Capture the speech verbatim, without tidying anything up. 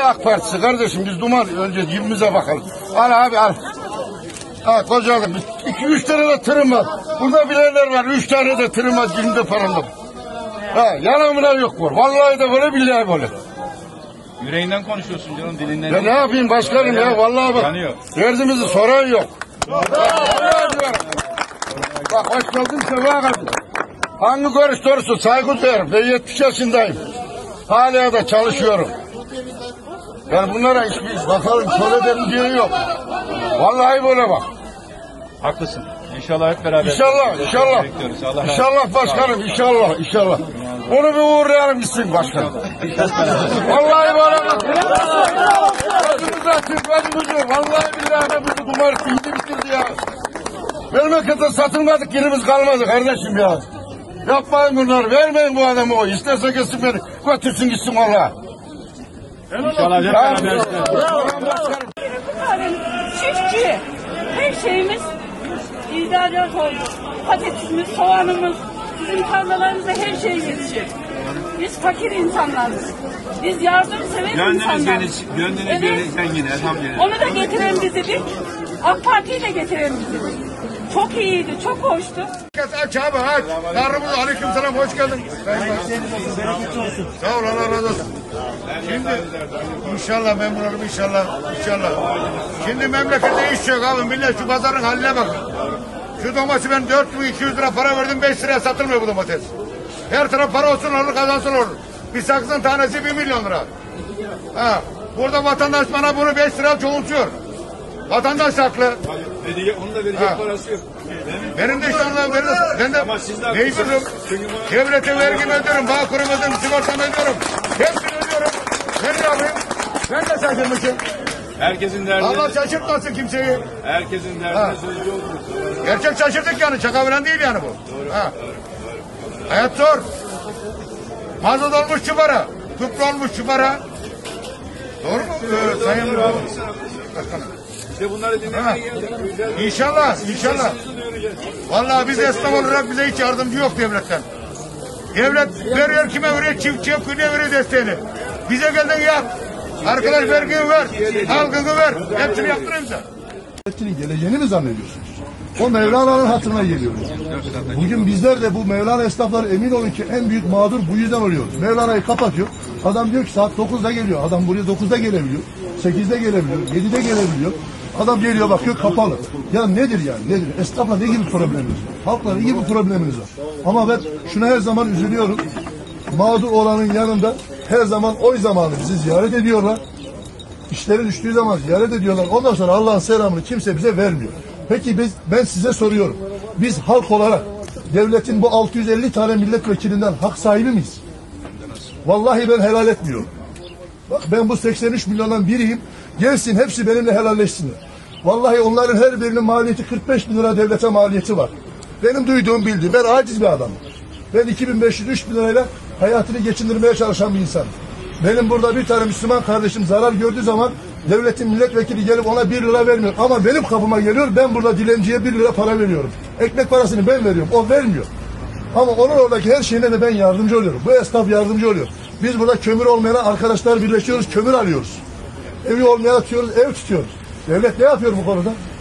AK Partisi kardeşim, biz duman önce cebimize bakalım. Al abi al. Ha kocaman. İki üç tane de tırım var. Burada bilenler var. Üç tane de tırım var. Cebimde param var. Ha yalanımla yok var. Vallahi de böyle, billahi böyle. Yüreğinden konuşuyorsun canım, dilinden. Ya ne yapayım başkanım ya, vallahi bak. Yanıyor. Derdimizi soran yok. Bak hoş geldin, sefa geldin. Hangi görüş doğrusu saygı duyarım. Ben yetmiş yaşındayım. Hala da çalışıyorum. Yani bunlara hiçbir bakalım söylediğim diye yok. Vallahi böyle bak. Haklısın. İnşallah hep beraber. İnşallah, inşallah. Allah İnşallah başkanım, inşallah, inşallah. Onu bir uğurlayalım gitsin başkanım. Vallahi böyle bak. Gözümüzü açın, gözümüzü. Vallahi billahi de bizi kumar bildi bitirdi ya. Memlekete satılmadık, yerimiz kalmadı kardeşim ya. Yapmayın bunları, vermeyin bu adamı o. İsterse gitsin beni, götürsün gitsin valla. İnşallah hep beraber. Çiftçi, her şeyimiz idarat oldu. Patatesimiz, soğanımız, bizim tarlalarımızda her şey yetişir. Biz fakir insanlarız. Biz yardımsever insanlarız. Gönlünüz gönlünüz evet. zengin elhamdülillah. Onu da getiren bizidik. AK Parti'yi de getiren bizidik. Çok iyiydi, çok hoştu. Aç abi aç. Yarımız aleyküm selam, hoş geldin. Sağ ol, Allah razı olsun. Şimdi inşallah memnunum, inşallah, inşallah. Şimdi memlekette iş yok abi, millet şu pazarın haline bakın. Şu domatesi ben dört bin iki yüz lira para verdim, beş liraya satılmıyor bu domates. Her taraf para olsun olur, kazansın olur. Bir saksının tanesi bir milyon lira. Ha, burada vatandaş bana bunu beş lira çoğultuyor. Vatandaş haklı. Onun da verecek parası yok. Benim de işte ondan veririm. Ben de neyi veririm? Devlete vergimi ödüyorum, bağ kurum ödüyorum, sigortamı ödüyorum. Hepsini ödüyorum. Ben ne yapayım? Ben de şaşırmışım. Herkesin derdi. Allah şaşırtmasın kimseyi. Herkesin derdi sözcü olur. Gerçek şaşırdık yani, şaka falan değil yani bu. Ha. Hayat zor. Mazot olmuş şu para. Tüplü olmuş şu para. Doğru mu? Ee, sayın Başkanım. İşte bunları dinlemeye geldik. İnşallah, inşallah. Vallahi biz esnaf olarak bize hiç yardımcı yok devletten. Devlet veriyor kime veriyor, çiftçiye kuyuya veriyor desteğini. Bize geldin yap. Arkadaş vergini ver, halkını ver. Hepsini yaptırayım sen. Devletin geleceğini mi zannediyorsunuz? O Mevlana'nın hatırına geliyoruz. Bugün bizler de bu Mevlana esnafları emin olun ki en büyük mağdur bu yüzden oluyoruz. Mevlana'yı kapatıyor. Adam diyor ki saat dokuzda geliyor. Adam buraya dokuzda gelebiliyor. sekizde gelebiliyor. yedide gelebiliyor. Adam geliyor bakıyor kapalı. Ya nedir yani? Nedir? Esnafla ne gibi problemimiz var? Halkla ne gibi problemimiz var? Ama ben şuna her zaman üzülüyorum. Mağdur olanın yanında her zaman oy zamanı bizi ziyaret ediyorlar. İşleri düştüğü zaman ziyaret ediyorlar. Ondan sonra Allah'ın selamını kimse bize vermiyor. Peki biz, ben size soruyorum. Biz halk olarak devletin bu altı yüz elli tane milletvekilinden hak sahibi miyiz? Vallahi ben helal etmiyorum. Bak ben bu seksen üç milyondan biriyim. Gelsin hepsi benimle helalleşsinler. Vallahi onların her birinin maliyeti kırk beş bin lira devlete maliyeti var. Benim duyduğum bildiğim, ben aciz bir adamım. Ben iki bin beş yüz üç bin lirayla hayatını geçindirmeye çalışan bir insanım. Benim burada bir tane Müslüman kardeşim zarar gördüğü zaman devletin milletvekili gelip ona bir lira vermiyor. Ama benim kapıma geliyor, ben burada dilenciye bir lira para veriyorum. Ekmek parasını ben veriyorum, o vermiyor. Ama onun oradaki her şeyine de ben yardımcı oluyorum. Bu esnaf yardımcı oluyor. Biz burada kömür olmayana arkadaşlar birleşiyoruz, kömür alıyoruz. Evi olmayana atıyoruz, ev tutuyoruz. Devlet ne yapıyor bu konuda?